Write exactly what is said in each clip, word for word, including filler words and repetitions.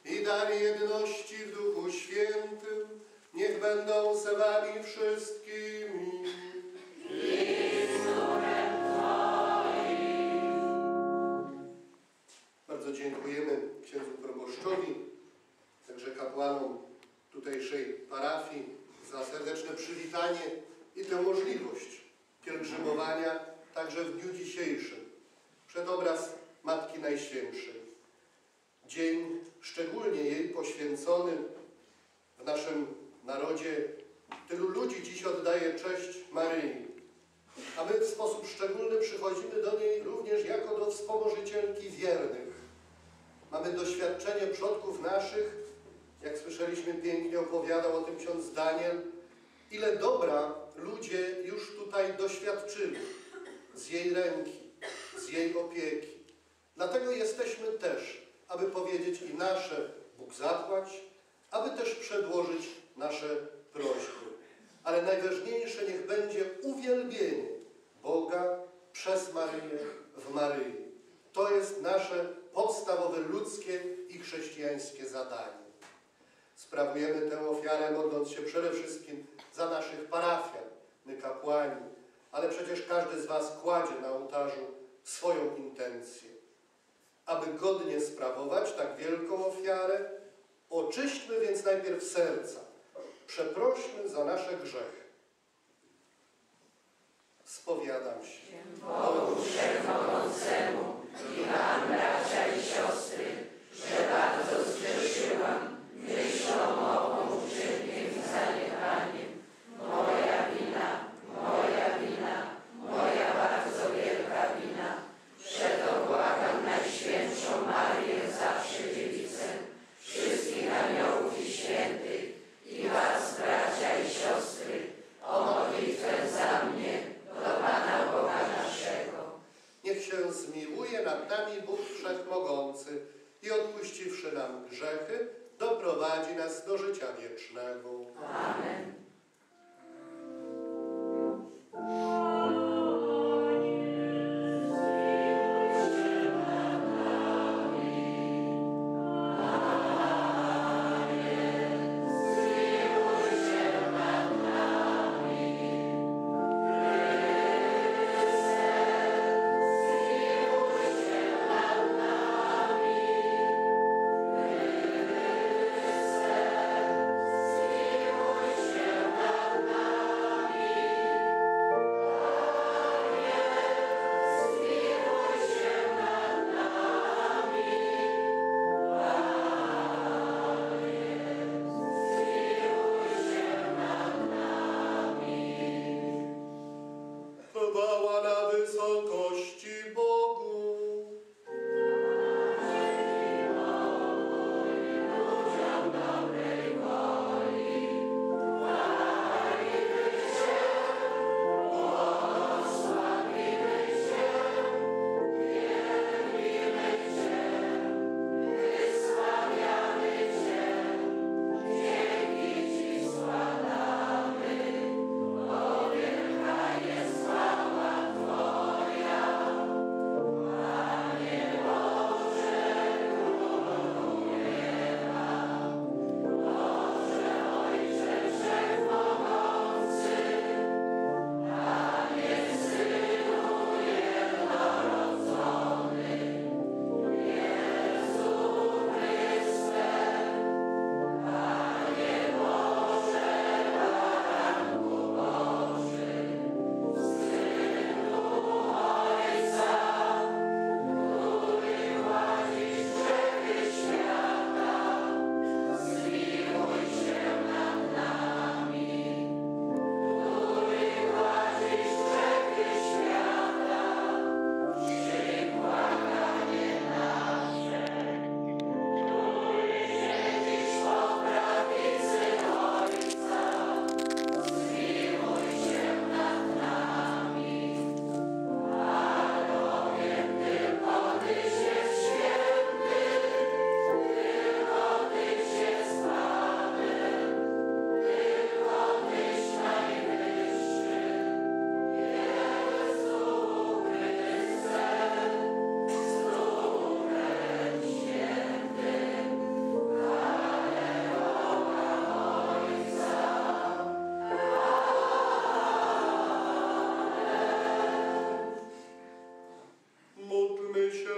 i dar jedności w Duchu Świętym niech będą z wami wszystkimi. I z duchem Twoim. Bardzo dziękujemy księdzu proboszczowi, także kapłanom tutejszej parafii za serdeczne przywitanie i tę możliwość pielgrzymowania także w dniu dzisiejszym przed obraz Matki Najświętszej. Dzień szczególnie jej poświęcony w naszym narodzie. Tylu ludzi dziś oddaje cześć Maryi, a my w sposób szczególny przychodzimy do niej również jako do wspomożycielki wiernych. Mamy doświadczenie przodków naszych, jak słyszeliśmy, pięknie opowiadał o tym ksiądz Daniel, ile dobra ludzie już tutaj doświadczyli z jej ręki, z jej opieki. Dlatego jesteśmy też, aby powiedzieć i nasze Bóg zapłać, aby też przedłożyć nasze prośby. Ale najważniejsze niech będzie uwielbienie Boga przez Maryję w Maryi. To jest nasze podstawowe ludzkie i chrześcijańskie zadanie. Sprawujemy tę ofiarę, modląc się przede wszystkim za naszych parafian, my kapłani, ale przecież każdy z was kładzie na ołtarzu swoją intencję. Aby godnie sprawować tak wielką ofiarę, oczyśćmy więc najpierw serca, przeprośmy za nasze grzechy. Spowiadam się Bogu Wszechmogącemu i wam, bracia i siostry, że bardzo zgrzeszyłam myślą, mową, uczynkiem i zaniechaniem. Moja wina, moja wina, moja bardzo wielka wina. Przeto błagam Najświętszą Maryję, zawsze dziewicę, wszystkich aniołów i świętych i was, bracia i siostry, o modlitwę za mnie do Pana Boga naszego. Niech się zmiłuje nad nami Bóg Wszechmogący i odpuściwszy nam grzechy, doprowadzi nas do życia wiecznego. Amen. Zmiłuj się Módlmy się.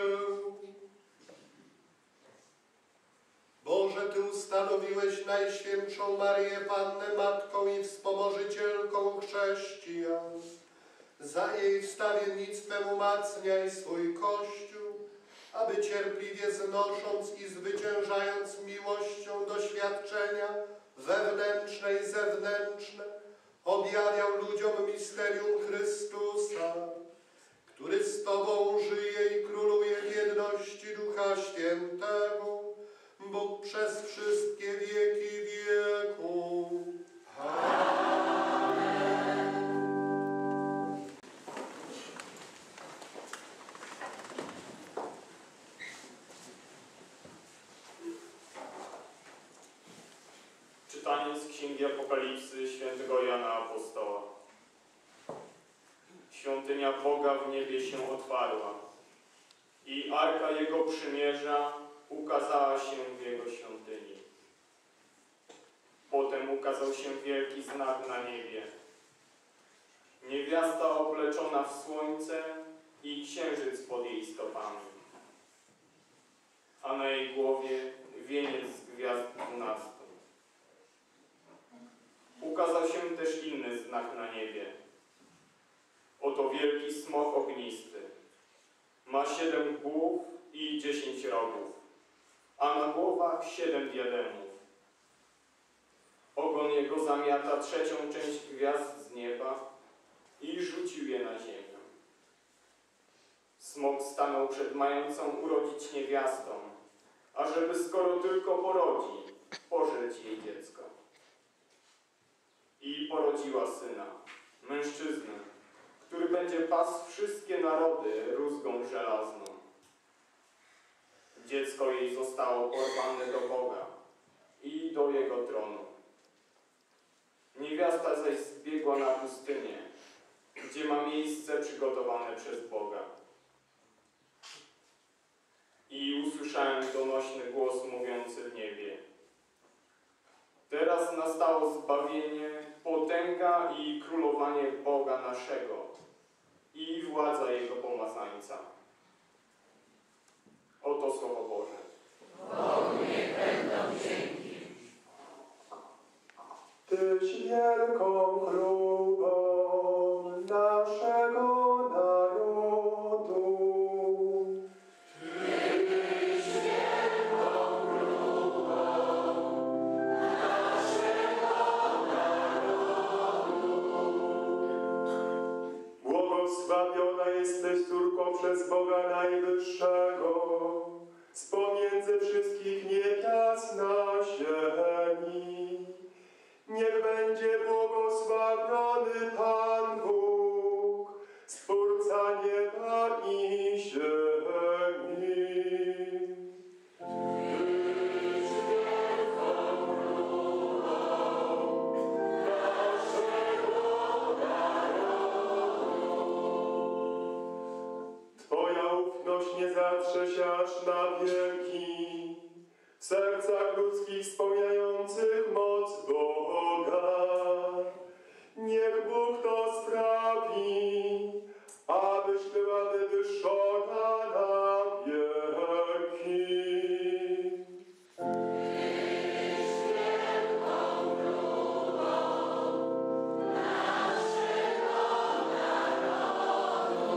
Boże, Ty ustanowiłeś Najświętszą Maryję Pannę Matką i Wspomożycielką chrześcijan. Za jej wstawiennictwem umacniaj swój Kościół, aby cierpliwie znosząc i zwyciężając miłością doświadczenia wewnętrzne i zewnętrzne, objawiał ludziom misterium Chrystusa, który z Tobą żyje i króluje w jedności Ducha Świętego, Bóg przez wszystkie wieki wieków. Czytanie z Księgi Apokalipsy świętego Jana Apostoła. Świątynia Boga w niebie się otwarła i Arka Jego Przymierza ukazała się w Jego świątyni. Potem ukazał się wielki znak na niebie. Niewiasta obleczona w słońce i księżyc pod jej stopami, a na jej głowie wieniec z gwiazd dwunastu. Ukazał się też inny znak na niebie. Oto wielki smok ognisty. Ma siedem głów i dziesięć rogów, a na głowach siedem diademów. Ogon jego zamiata trzecią część gwiazd z nieba i rzucił je na ziemię. Smok stanął przed mającą urodzić niewiastą, ażeby skoro tylko porodzi, pożreć jej dziecko. I porodziła syna, mężczyznę, który będzie pasł wszystkie narody rózgą żelazną. Dziecko jej zostało porwane do Boga i do Jego tronu. Niewiasta zaś zbiegła na pustynię, gdzie ma miejsce przygotowane przez Boga. I usłyszałem donośny głos mówiący w niebie: teraz nastało zbawienie, potęga i królowanie Boga naszego i władza Jego pomazańca. Oto Słowo Boże. Bogu niech będą dzięki. Tyś wielką chrubą naszego narodu. Tyś wielką chrubą naszego narodu. Błogosławiona jesteś, córko, przez Boga Najwyższego, z pomiędzy wszystkich niewiast na ziemi. Niech będzie błogosławiony Pan Bóg, Stwórca nieba i ziemi. Tyś wielką chrubą naszego narodu. Twoja ufność nie zatrze się aż na wieki, w sercach ludzkich spełniających moc Boga. Niech Bóg to sprawi, abyś była wywyższona na wieki. Tyś wielką chrubą naszego narodu.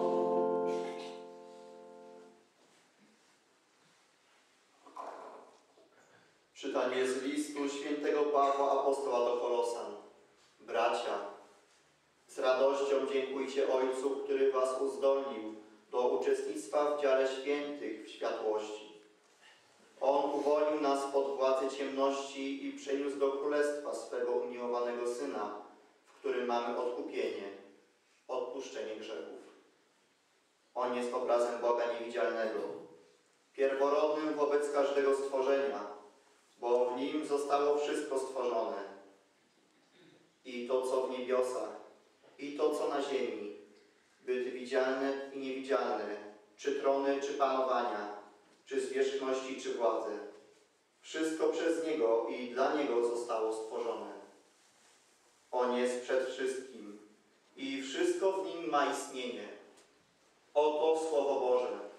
Czytanie z listu świętego Pawła Apostoła do Kolosan. Bracia, z radością dziękujcie Ojcu, który was uzdolnił do uczestnictwa w dziale świętych w światłości. On uwolnił nas spod władzy ciemności i przeniósł do królestwa swego umiłowanego Syna, w którym mamy odkupienie, odpuszczenie grzechów. On jest obrazem Boga niewidzialnego, pierworodnym wobec każdego stworzenia, bo w Nim zostało wszystko stworzone. I to, co w niebiosach, i to, co na ziemi, byty widzialne i niewidzialne, czy trony, czy panowania, czy zwierzchności, czy władze. Wszystko przez Niego i dla Niego zostało stworzone. On jest przed wszystkim i wszystko w Nim ma istnienie. Oto Słowo Boże.